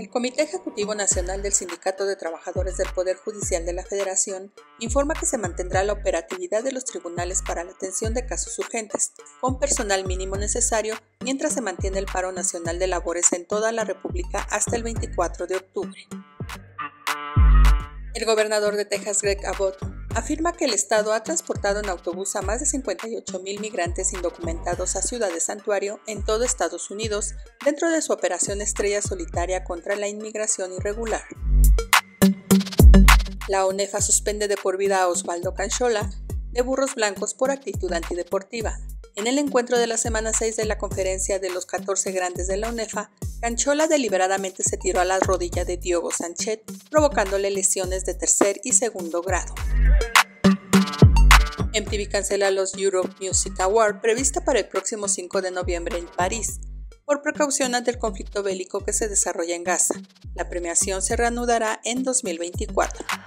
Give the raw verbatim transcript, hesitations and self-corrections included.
El Comité Ejecutivo Nacional del Sindicato de Trabajadores del Poder Judicial de la Federación informa que se mantendrá la operatividad de los tribunales para la atención de casos urgentes, con personal mínimo necesario, mientras se mantiene el paro nacional de labores en toda la República hasta el veinticuatro de octubre. El gobernador de Texas, Greg Abbott, afirma que el estado ha transportado en autobús a más de cincuenta y ocho mil migrantes indocumentados a ciudades santuario en todo Estados Unidos dentro de su operación Estrella Solitaria contra la inmigración irregular. La UNEFA suspende de por vida a Osvaldo Canchola de Burros Blancos por actitud antideportiva. En el encuentro de la semana seis de la conferencia de los catorce grandes de la UNEFA, Canchola deliberadamente se tiró a la rodilla de Diogo Sánchez, provocándole lesiones de tercer y segundo grado. M T V cancela los Europe Music Awards prevista para el próximo cinco de noviembre en París, por precaución ante el conflicto bélico que se desarrolla en Gaza. La premiación se reanudará en dos mil veinticuatro.